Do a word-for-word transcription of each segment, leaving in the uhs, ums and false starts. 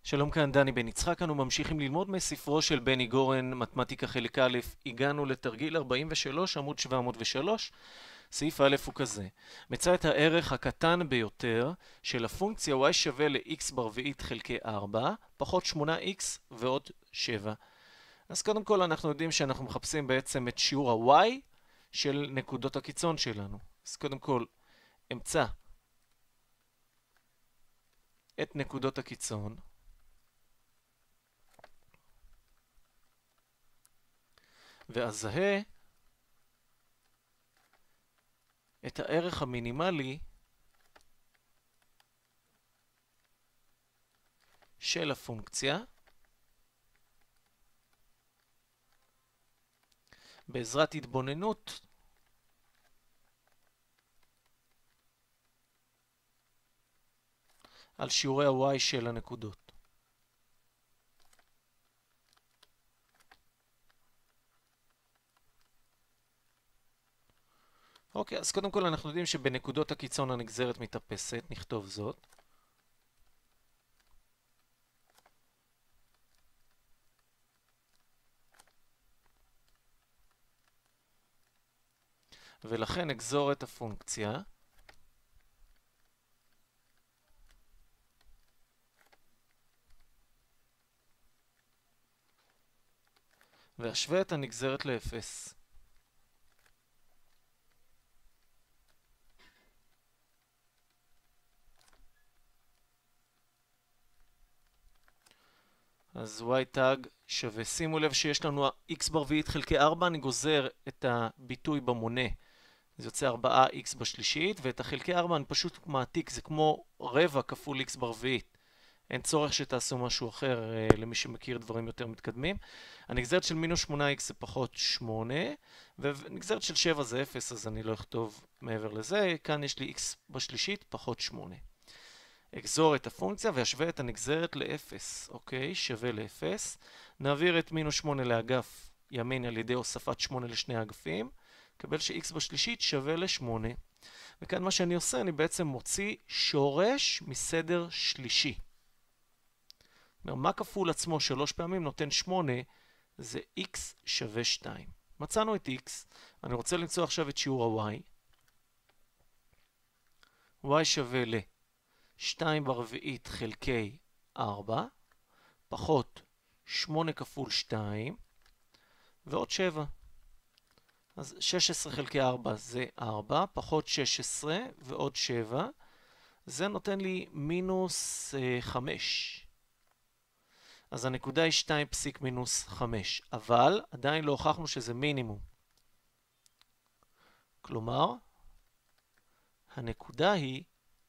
שלום, כאן דני בן יצחק, אנו ממשיכים ללמוד מספרו של בני גורן, מתמטיקה חלק א', הגענו לתרגיל ארבעים ושלוש, עמוד שבע מאות ושלוש, סעיף א' הוא כזה. מצא את הערך הקטן ביותר של הפונקציה y שווה ל-x ברביעית חלקי ארבע, פחות שמונה אקס ועוד שבע. אז קודם כל אנחנו יודעים שאנחנו מחפשים בעצם את שיעור ה-y של נקודות הקיצון שלנו. אז קודם כל אמצא את נקודות הקיצון. ואזהה את הערך המינימלי של הפונקציה בעזרת התבוננות על שיעורי ה-y של הנקודות. אוקיי, אז קודם כל אנחנו יודעים שבנקודות הקיצון הנגזרת מתאפסת, נכתוב זאת. ולכן אגזור את הפונקציה ואשווה את הנגזרת לאפס. אז y תג שווה, שימו לב שיש לנו x ברביעית חלקי ארבע, אני גוזר את הביטוי במונה, זה יוצא ארבע אקס בשלישית, ואת החלקי ארבע אני פשוט מעתיק, זה כמו רבע כפול x ברביעית. אין צורך שתעשו משהו אחר למי שמכיר דברים יותר מתקדמים. הנגזרת של מינוס שמונה אקס זה פחות שמונה, ונגזרת של שבע זה אפס, אז אני לא אכתוב מעבר לזה. כאן יש לי x בשלישית פחות שמונה. אגזור את הפונקציה ואשווה את הנגזרת ל-אפס. אוקיי, שווה ל-אפס. נעביר את מינוס שמונה לאגף ימין על ידי הוספת שמונה לשני האגפים. נקבל ש-x בשלישית שווה ל-שמונה. וכאן מה שאני עושה, אני בעצם מוציא שורש מסדר שלישי. מה כפול עצמו שלוש פעמים נותן שמונה, זה x שווה שתיים. מצאנו את x, אני רוצה למצוא עכשיו את שיעור ה-y. y שווה ל-שתיים ברביעית חלקי ארבע, פחות שמונה כפול שתיים, ועוד שבע. אז שש עשרה חלקי ארבע זה ארבע, פחות שש עשרה ועוד שבע, זה נותן לי מינוס חמש. אז הנקודה היא שתיים פסיק מינוס חמש, אבל עדיין לא הוכחנו שזה מינימום. כלומר, הנקודה היא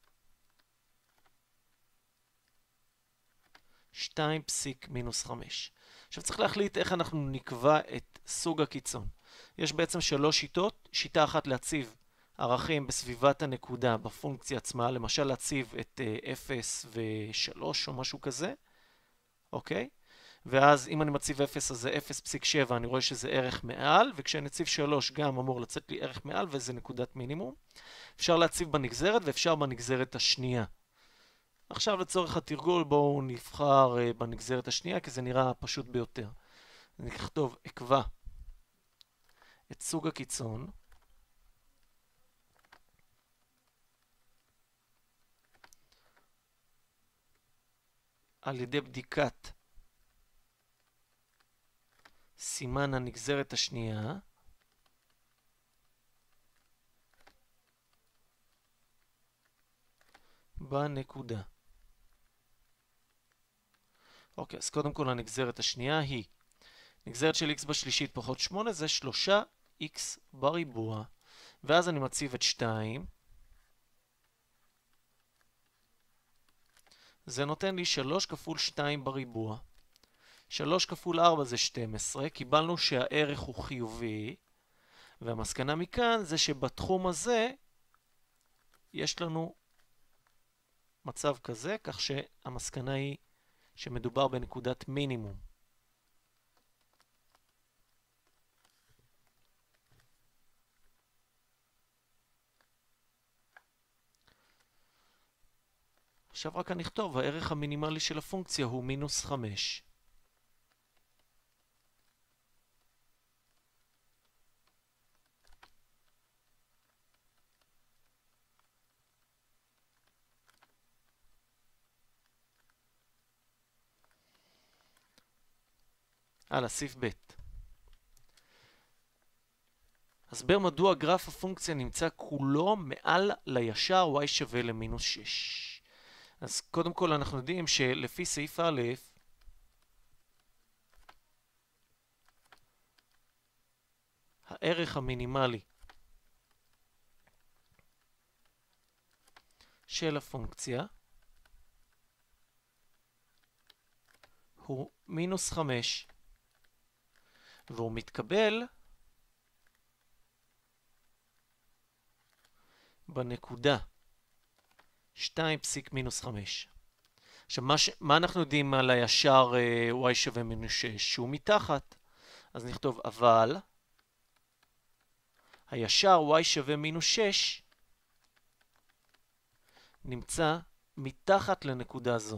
שתיים פסיק מינוס חמש. עכשיו צריך להחליט איך אנחנו נקבע את סוג הקיצון. יש בעצם שלוש שיטות. שיטה אחת להציב ערכים בסביבת הנקודה בפונקציה עצמה, למשל להציב את אפס ושלוש או משהו כזה. אוקיי? ואז אם אני מציב אפס אז זה אפס פסיק שבע, אני רואה שזה ערך מעל, וכשאני אציב שלוש גם אמור לצאת לי ערך מעל וזה נקודת מינימום. אפשר להציב בנגזרת ואפשר בנגזרת השנייה. עכשיו לצורך התרגול בואו נבחר בנגזרת השנייה כי זה נראה פשוט ביותר. נכתוב אקבע את סוג הקיצון על ידי בדיקת סימן הנגזרת השנייה בנקודה. אוקיי, אז קודם כל הנגזרת השנייה היא נגזרת של x בשלישית פחות שמונה, זה שלוש אקס בריבוע. ואז אני מציב את שתיים. זה נותן לי שלוש כפול שתיים בריבוע. שלוש כפול ארבע זה שתים עשרה. קיבלנו שהערך הוא חיובי. והמסקנה מכאן זה שבתחום הזה יש לנו מצב כזה, כך שהמסקנה היא שמדובר בנקודת מינימום. עכשיו רק אני אכתוב, הערך המינימלי של הפונקציה הוא מינוס חמש. הלאה, סעיף ב'. הסבר מדוע גרף הפונקציה נמצא כולו מעל לישר y שווה למינוס שש. אז קודם כל אנחנו יודעים שלפי סעיף א', הערך המינימלי של הפונקציה הוא מינוס חמש, והוא מתקבל בנקודה שתיים פסיק מינוס חמש. עכשיו, מה, ש... מה אנחנו יודעים על הישר uh, y שווה מינוס שש? שהוא מתחת. אז נכתוב, אבל הישר y שווה מינוס שש נמצא מתחת לנקודה זו.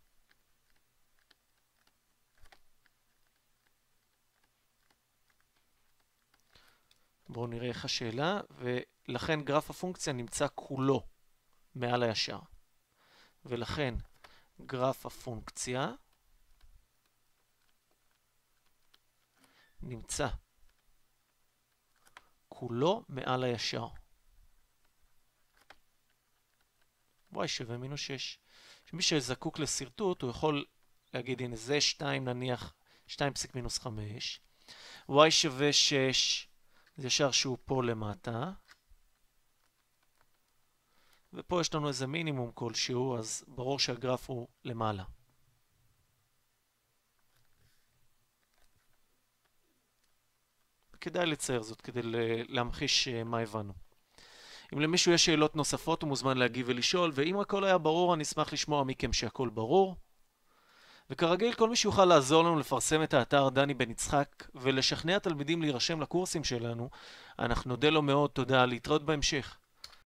בואו נראה איך השאלה, ולכן גרף הפונקציה נמצא כולו מעל הישר. ולכן גרף הפונקציה נמצא כולו מעל הישר. y שווה מינוס שש. שמי שזקוק לסרטוט, הוא יכול להגיד, הנה זה שתיים נניח, שתיים פסיק מינוס חמש. y שווה שש, זה ישר שהוא פה למטה. ופה יש לנו איזה מינימום כלשהו, אז ברור שהגרף הוא למעלה. כדאי לצייר זאת כדי להמחיש מה הבנו. אם למישהו יש שאלות נוספות, הוא מוזמן להגיב ולשאול, ואם הכל היה ברור, אני אשמח לשמוע מכם שהכל ברור. וכרגיל, כל מי שיוכל לעזור לנו לפרסם את האתר דני בן יצחק, ולשכנע תלמידים להירשם לקורסים שלנו, אנחנו נודה לו מאוד. תודה, להתראות בהמשך.